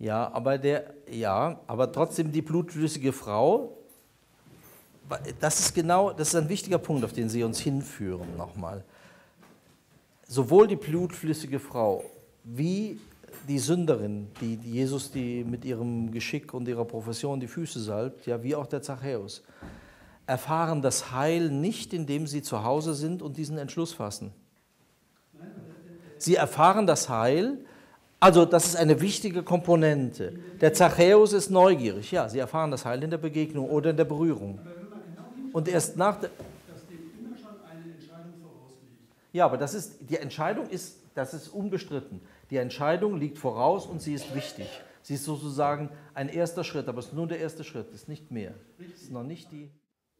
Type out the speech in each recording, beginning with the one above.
aber trotzdem die blutflüssige Frau, das ist ein wichtiger Punkt, auf den Sie uns hinführen nochmal. Sowohl die blutflüssige Frau wie die Sünderin, die Jesus mit ihrem Geschick und ihrer Profession die Füße salbt, ja, wie auch der Zachäus, erfahren das Heil nicht, indem sie zu Hause sind und diesen Entschluss fassen. Sie erfahren das Heil, also das ist eine wichtige Komponente. Der Zachäus ist neugierig, ja, sie erfahren das Heil in der Begegnung oder in der Berührung. Und erst nach der... Dass dem immer schon eine Entscheidung vorausliegt. Ja, aber die Entscheidung das ist unbestritten. Die Entscheidung liegt voraus und sie ist wichtig. Sie ist sozusagen ein erster Schritt, aber es ist nur der erste Schritt, es ist nicht mehr. Es ist noch nicht die...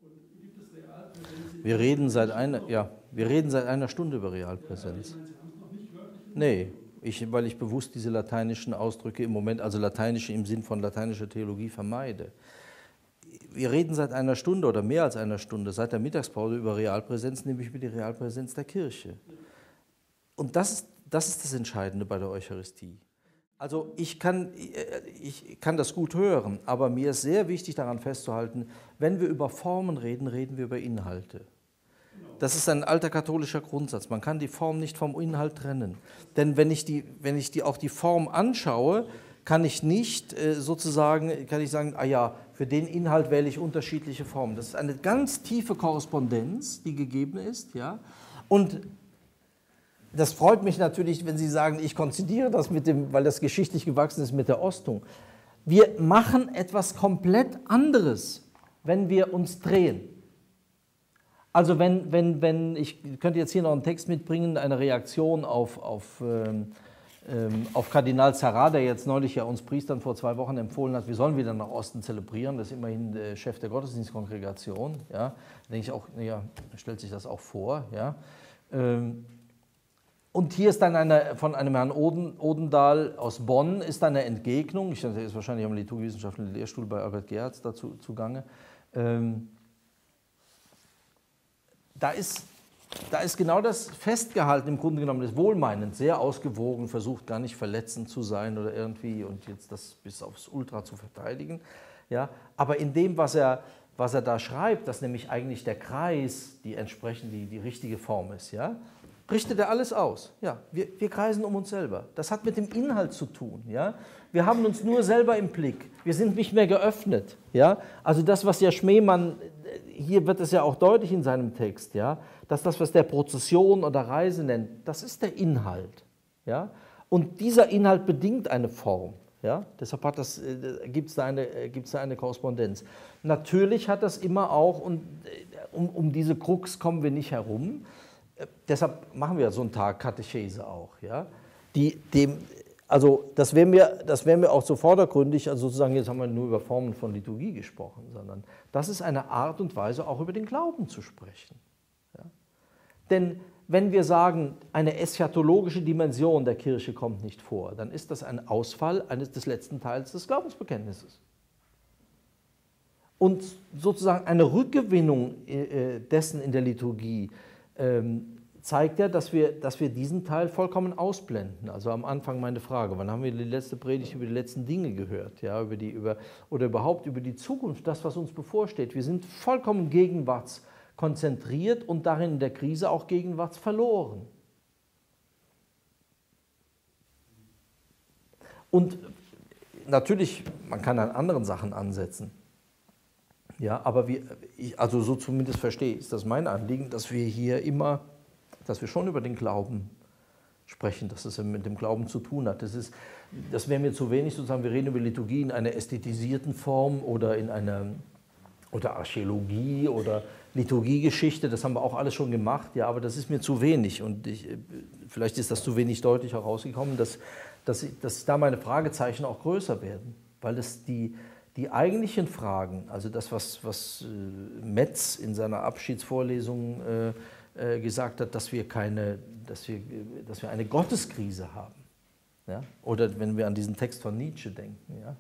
Wir reden seit einer Stunde über Realpräsenz. Nee, weil ich bewusst diese lateinischen Ausdrücke im Moment, also lateinische im Sinn von lateinischer Theologie, vermeide. Wir reden seit einer Stunde oder mehr als einer Stunde, seit der Mittagspause über Realpräsenz, nämlich über die Realpräsenz der Kirche. Und das ist das Entscheidende bei der Eucharistie. Also ich kann das gut hören, aber mir ist sehr wichtig daran festzuhalten, wenn wir über Formen reden, reden wir über Inhalte. Das ist ein alter katholischer Grundsatz. Man kann die Form nicht vom Inhalt trennen. Denn wenn ich auch die Form anschaue, kann ich nicht sagen, ah ja, für den Inhalt wähle ich unterschiedliche Formen. Das ist eine ganz tiefe Korrespondenz, die gegeben ist. Ja? Und das freut mich natürlich, wenn Sie sagen, ich konzidiere das weil das geschichtlich gewachsen ist mit der Ostung. Wir machen etwas komplett anderes, wenn wir uns drehen. Also ich könnte jetzt hier noch einen Text mitbringen, eine Reaktion auf Kardinal Sarrat, der jetzt neulich ja uns Priestern vor 2 Wochen empfohlen hat, wir sollen wieder nach Osten zelebrieren, das ist immerhin der Chef der Gottesdienstkongregation. Ja. Da denke ich auch, ja, stellt sich das auch vor. Ja. Und hier ist dann von einem Herrn Odendahl aus Bonn ist dann eine Entgegnung, ich denke, der ist wahrscheinlich am liturgiewissenschaftlichen Lehrstuhl bei Albert Gerhards dazu zugange. Da ist genau das festgehalten, im Grunde genommen, das wohlmeinend, sehr ausgewogen, versucht gar nicht verletzend zu sein oder irgendwie und jetzt das bis aufs Ultra zu verteidigen. Ja? Aber in dem, was er da schreibt, dass nämlich eigentlich der Kreis die richtige Form ist, ja? Richtet er alles aus. Ja? Wir kreisen um uns selber. Das hat mit dem Inhalt zu tun. Ja? Wir haben uns nur selber im Blick. Wir sind nicht mehr geöffnet. Ja? Also das, was ja Schmemann, hier wird es ja auch deutlich in seinem Text, ja? Dass das, was der Prozession oder Reise nennt, das ist der Inhalt. Ja? Und dieser Inhalt bedingt eine Form. Ja? Deshalb gibt es da eine Korrespondenz. Natürlich hat das immer auch, und um diese Krux kommen wir nicht herum, deshalb machen wir so einen Tag Katechese auch. Ja? Also das wäre mir auch so vordergründig, also sozusagen, jetzt haben wir nur über Formen von Liturgie gesprochen, sondern das ist eine Art und Weise, auch über den Glauben zu sprechen. Ja? Denn wenn wir sagen, eine eschatologische Dimension der Kirche kommt nicht vor, dann ist das ein Ausfall des letzten Teils des Glaubensbekenntnisses. Und sozusagen eine Rückgewinnung dessen in der Liturgie zeigt ja, dass wir diesen Teil vollkommen ausblenden. Also am Anfang meine Frage, wann haben wir die letzte Predigt über die letzten Dinge gehört? Ja, oder überhaupt über die Zukunft, das, was uns bevorsteht. Wir sind vollkommen gegenwartskonzentriert und darin in der Krise auch gegenwartsverloren. Und natürlich, man kann an anderen Sachen ansetzen. Ja, aber also so zumindest verstehe ich, ist das mein Anliegen, dass wir hier immer, dass wir schon über den Glauben sprechen, dass es mit dem Glauben zu tun hat. Das wäre mir zu wenig, sozusagen, wir reden über Liturgie in einer ästhetisierten Form oder oder Archäologie oder Liturgiegeschichte, das haben wir auch alles schon gemacht, ja, aber das ist mir zu wenig und vielleicht ist das zu wenig deutlich herausgekommen, dass da meine Fragezeichen auch größer werden, weil das die eigentlichen Fragen, also das, was Metz in seiner Abschiedsvorlesung gesagt hat, dass wir eine Gotteskrise haben. Ja? Oder wenn wir an diesen Text von Nietzsche denken, ja?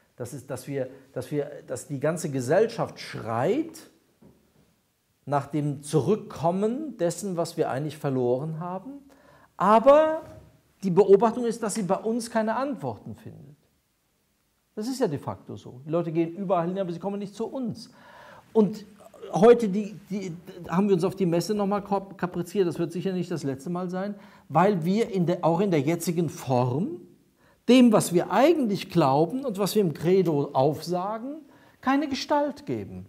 Dass die ganze Gesellschaft schreit nach dem Zurückkommen dessen, was wir eigentlich verloren haben, aber die Beobachtung ist, dass sie bei uns keine Antworten findet. Das ist ja de facto so. Die Leute gehen überall hin, aber sie kommen nicht zu uns. Und heute haben wir uns auf die Messe nochmal kapriziert, das wird sicher nicht das letzte Mal sein, weil wir auch in der jetzigen Form dem, was wir eigentlich glauben und was wir im Credo aufsagen, keine Gestalt geben.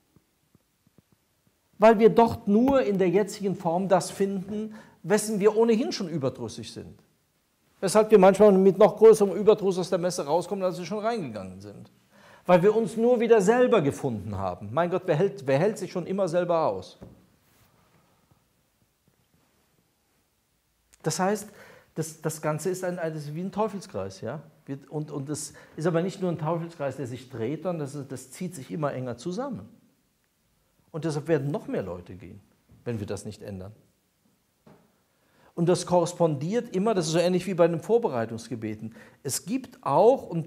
Weil wir dort nur in der jetzigen Form das finden, wessen wir ohnehin schon überdrüssig sind. Weshalb wir manchmal mit noch größerem Überdruss aus der Messe rauskommen, als wir schon reingegangen sind. Weil wir uns nur wieder selber gefunden haben. Mein Gott, wer hält sich schon immer selber aus? Das heißt, das Ganze ist wie ein Teufelskreis. Ja? Und das ist aber nicht nur ein Teufelskreis, der sich dreht, sondern das zieht sich immer enger zusammen. Und deshalb werden noch mehr Leute gehen, wenn wir das nicht ändern. Und das korrespondiert immer, das ist so ähnlich wie bei den Vorbereitungsgebeten. Es gibt auch, und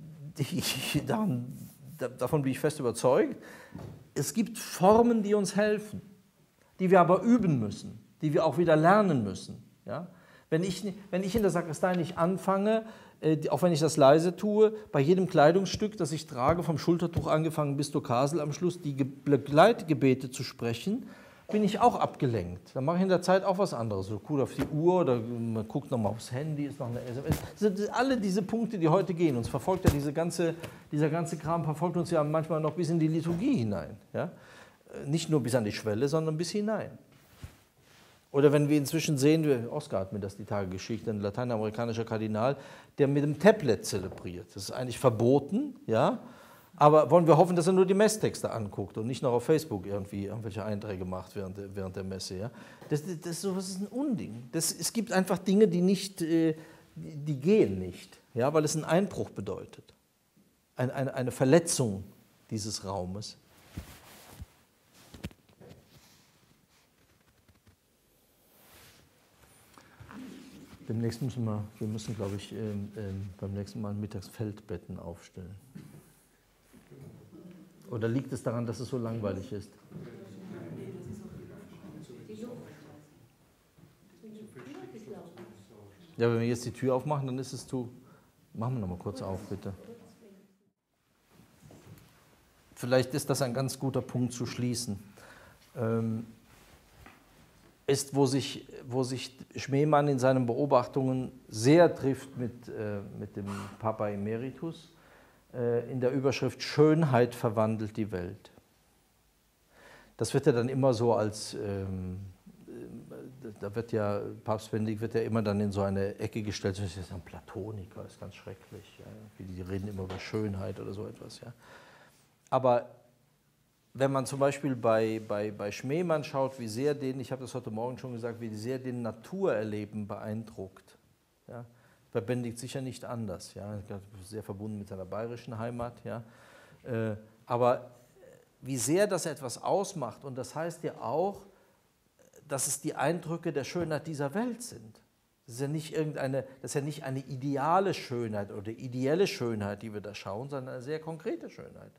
davon bin ich fest überzeugt, es gibt Formen, die uns helfen, die wir aber üben müssen, die wir auch wieder lernen müssen. Ja? Wenn ich in der Sakristei nicht anfange, auch wenn ich das leise tue, bei jedem Kleidungsstück, das ich trage, vom Schultertuch angefangen bis zur Kasel am Schluss, die Begleitgebete zu sprechen, bin ich auch abgelenkt. Dann mache ich in der Zeit auch was anderes. So guckt auf die Uhr oder man guckt nochmal aufs Handy, ist noch eine SMS. Alle diese Punkte, die heute gehen, uns verfolgt ja dieser ganze Kram, verfolgt uns ja manchmal noch bis in die Liturgie hinein. Ja? Nicht nur bis an die Schwelle, sondern bis hinein. Oder wenn wir inzwischen sehen, Oskar hat mir das die Tage geschickt, ein lateinamerikanischer Kardinal, der mit dem Tablet zelebriert. Das ist eigentlich verboten, ja? Aber wollen wir hoffen, dass er nur die Messtexte anguckt und nicht noch auf Facebook irgendwelche Einträge macht während der Messe. Ja? Das ist ein Unding. Es gibt einfach Dinge, die gehen nicht, ja? Weil es einen Einbruch bedeutet. Eine Verletzung dieses Raumes. Demnächst wir müssen, glaube ich, beim nächsten Mal mittags Feldbetten aufstellen. Oder liegt es daran, dass es so langweilig ist? Ja, wenn wir jetzt die Tür aufmachen, dann ist es zu. Machen wir noch mal kurz auf, bitte. Vielleicht ist das ein ganz guter Punkt zu schließen. Ist, wo sich Schmemann in seinen Beobachtungen sehr trifft mit dem Papa Emeritus, in der Überschrift Schönheit verwandelt die Welt. Das wird ja dann immer so als, da wird ja, Papst Benedikt wird ja immer dann in so eine Ecke gestellt, das ist ein Platoniker, ist ganz schrecklich, ja, die reden immer über Schönheit oder so etwas. Ja. Aber wenn man zum Beispiel bei Schmemann schaut, wie sehr ich habe das heute Morgen schon gesagt, wie sehr den Naturerleben beeindruckt. Ja. Bei Benedikt sicher nicht anders, ja, sehr verbunden mit seiner bayerischen Heimat. Ja. Aber wie sehr das etwas ausmacht, und das heißt ja auch, dass es die Eindrücke der Schönheit dieser Welt sind. Das ist ja nicht eine ideale Schönheit oder ideelle Schönheit, die wir da schauen, sondern eine sehr konkrete Schönheit.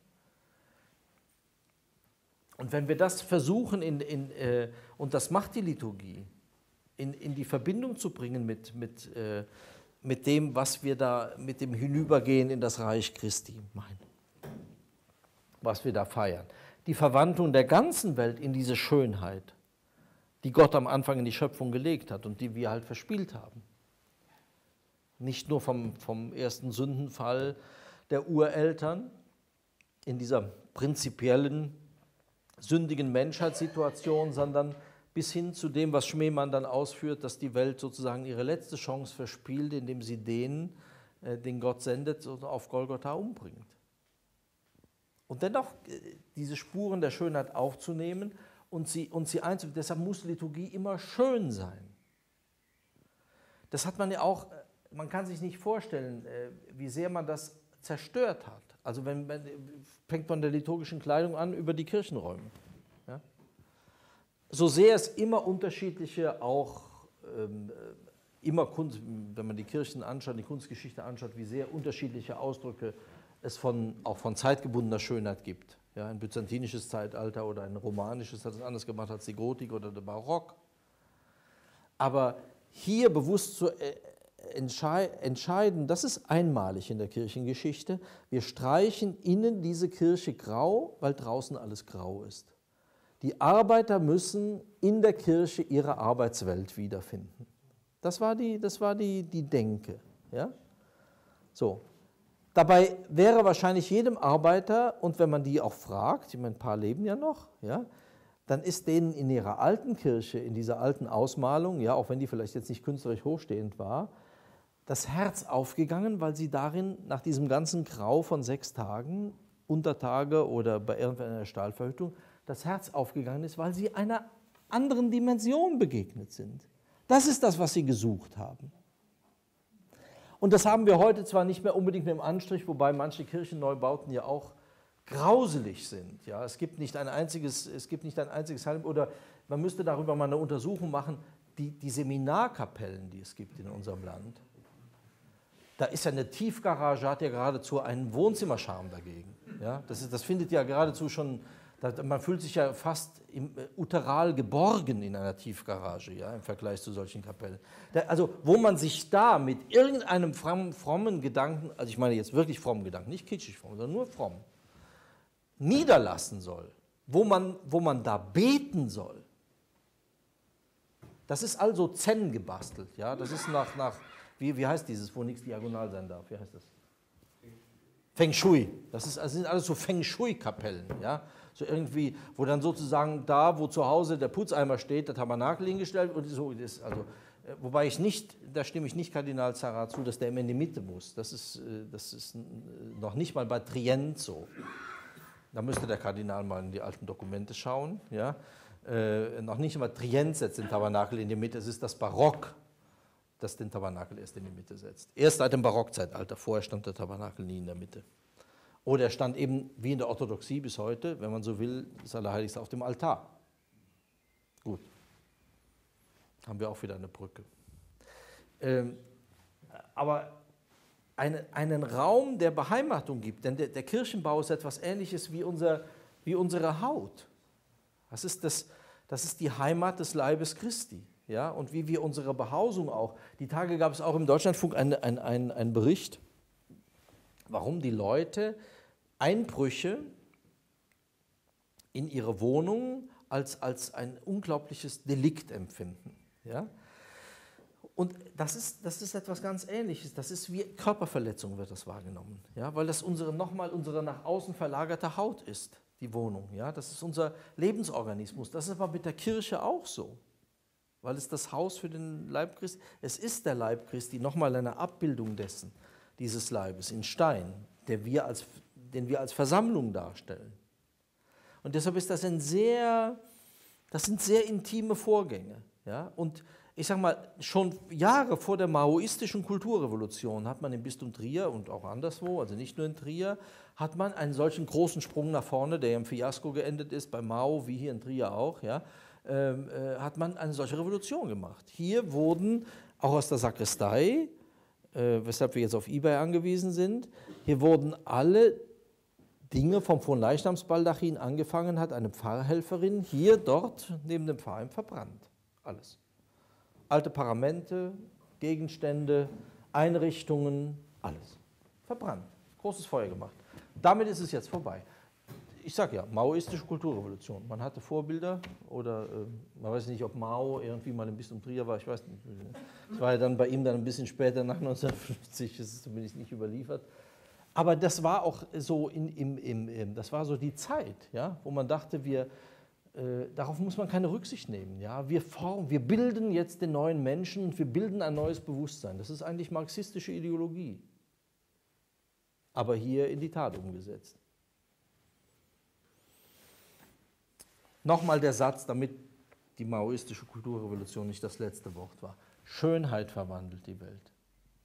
Und wenn wir das versuchen, und das macht die Liturgie, in die Verbindung zu bringen mit dem, was wir da, mit dem Hinübergehen in das Reich Christi meinen, was wir da feiern. Die Verwandlung der ganzen Welt in diese Schönheit, die Gott am Anfang in die Schöpfung gelegt hat und die wir halt verspielt haben. Nicht nur vom ersten Sündenfall der Ureltern in dieser prinzipiellen, sündigen Menschheitssituation, sondern bis hin zu dem, was Schmemann dann ausführt, dass die Welt sozusagen ihre letzte Chance verspielt, indem sie den Gott sendet, auf Golgotha umbringt. Und dennoch diese Spuren der Schönheit aufzunehmen und sie einzuführen. Deshalb muss Liturgie immer schön sein. Das hat man ja auch, man kann sich nicht vorstellen, wie sehr man das zerstört hat. Also fängt man der liturgischen Kleidung an über die Kirchenräume. Ja? So sehr es immer unterschiedliche, auch immer Kunst, wenn man die Kirchen anschaut, die Kunstgeschichte anschaut, wie sehr unterschiedliche Ausdrücke es auch von zeitgebundener Schönheit gibt. Ja, ein byzantinisches Zeitalter oder ein romanisches hat es anders gemacht als die Gotik oder der Barock. Aber hier bewusst zu entscheiden, das ist einmalig in der Kirchengeschichte, wir streichen innen diese Kirche grau, weil draußen alles grau ist. Die Arbeiter müssen in der Kirche ihre Arbeitswelt wiederfinden. Das war die Denke. Ja? So. Dabei wäre wahrscheinlich jedem Arbeiter, und wenn man die auch fragt, ich meine, ein paar leben ja noch, ja, dann ist denen in ihrer alten Kirche, in dieser alten Ausmalung, ja, auch wenn die vielleicht jetzt nicht künstlerisch hochstehend war, das Herz aufgegangen, weil sie darin nach diesem ganzen Grau von 6 Tagen, Untertage oder bei irgendeiner Stahlverhüttung, das Herz aufgegangen ist, weil sie einer anderen Dimension begegnet sind. Das ist das, was sie gesucht haben. Und das haben wir heute zwar nicht mehr unbedingt mit dem Anstrich, wobei manche Kirchenneubauten ja auch grauselig sind. Ja, es gibt nicht ein einziges Heil, oder man müsste darüber mal eine Untersuchung machen, die Seminarkapellen, die es gibt in unserem Land. Da ist ja eine Tiefgarage, hat ja geradezu einen Wohnzimmercharme dagegen. Ja, das findet ja geradezu schon, man fühlt sich ja fast uteral geborgen in einer Tiefgarage, ja, im Vergleich zu solchen Kapellen. Also wo man sich da mit irgendeinem frommen Gedanken, also ich meine jetzt wirklich frommen Gedanken, nicht kitschig fromm, sondern nur fromm, niederlassen soll, wo man da beten soll. Das ist also Zen gebastelt, ja, das ist wie heißt dieses, wo nichts diagonal sein darf, wie heißt das? Feng Shui, das sind alles so Feng Shui-Kapellen, ja, so irgendwie, wo dann sozusagen da, wo zu Hause der Putzeimer steht, der Tabernakel hingestellt und so ist, also, wobei da stimme ich nicht Kardinal Sarah zu, dass der immer in die Mitte muss, das ist noch nicht mal bei Trient so. Da müsste der Kardinal mal in die alten Dokumente schauen. Ja? Noch nicht einmal Trient setzt den Tabernakel in die Mitte, es ist das Barock, das den Tabernakel erst in die Mitte setzt. Erst seit dem Barockzeitalter, vorher stand der Tabernakel nie in der Mitte. Oder er stand eben, wie in der Orthodoxie bis heute, wenn man so will, das Allerheiligste auf dem Altar. Gut, haben wir auch wieder eine Brücke. Aber einen Raum der Beheimatung gibt, denn der Kirchenbau ist etwas Ähnliches wie unsere Haut. Das ist die Heimat des Leibes Christi. Ja? Und wie wir unsere Behausung auch. Die Tage gab es auch im Deutschlandfunk einen Bericht, warum die Leute Einbrüche in ihre Wohnungen als ein unglaubliches Delikt empfinden. Ja? Und das ist etwas ganz Ähnliches. Das ist wie Körperverletzung, wird das wahrgenommen. Ja? Weil das unsere nach außen verlagerte Haut ist, die Wohnung. Ja? Das ist unser Lebensorganismus. Das ist aber mit der Kirche auch so. Weil es das Haus für den Leib Christi, es ist der Leib Christi, nochmal eine Abbildung dieses Leibes in Stein, den wir als Versammlung darstellen. Und deshalb ist das sind sehr intime Vorgänge. Ja? Und ich sage mal, schon Jahre vor der maoistischen Kulturrevolution hat man im Bistum Trier und auch anderswo, also nicht nur in Trier, hat man einen solchen großen Sprung nach vorne, der im Fiasko geendet ist, bei Mao, wie hier in Trier auch, ja, hat man eine solche Revolution gemacht. Hier wurden auch aus der Sakristei, weshalb wir jetzt auf eBay angewiesen sind, hier wurden alle Dinge vom Fronleichnamsbaldachin angefangen hat, eine Pfarrhelferin hier, dort, neben dem Pfarrheim verbrannt. Alles. Alte Paramente, Gegenstände, Einrichtungen, alles. Verbrannt. Großes Feuer gemacht. Damit ist es jetzt vorbei. Ich sage ja, maoistische Kulturrevolution. Man hatte Vorbilder oder man weiß nicht, ob Mao irgendwie mal im Bistum Trier war, ich weiß nicht. Das war ja dann bei ihm dann ein bisschen später, nach 1950, das ist zumindest nicht überliefert. Aber das war auch so das war so die Zeit, ja, wo man dachte, darauf muss man keine Rücksicht nehmen. Ja? Wir bilden jetzt den neuen Menschen und wir bilden ein neues Bewusstsein. Das ist eigentlich marxistische Ideologie, aber hier in die Tat umgesetzt. Nochmal der Satz, damit die maoistische Kulturrevolution nicht das letzte Wort war. Schönheit verwandelt die Welt.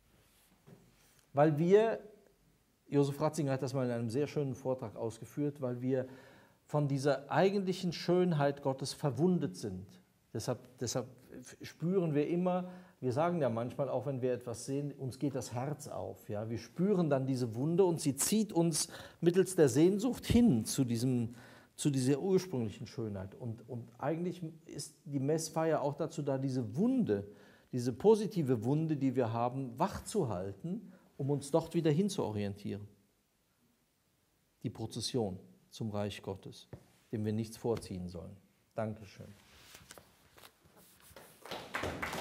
Weil wir, Josef Ratzinger hat das mal in einem sehr schönen Vortrag ausgeführt, weil wir von dieser eigentlichen Schönheit Gottes verwundet sind. Deshalb spüren wir immer, wir sagen ja manchmal auch, wenn wir etwas sehen, uns geht das Herz auf. Ja? Wir spüren dann diese Wunde und sie zieht uns mittels der Sehnsucht hin zu dieser ursprünglichen Schönheit. Und eigentlich ist die Messfeier auch dazu da, diese Wunde, diese positive Wunde, die wir haben, wach zu halten, um uns dort wieder hinzuorientieren. Die Prozession zum Reich Gottes, dem wir nichts vorziehen sollen. Dankeschön.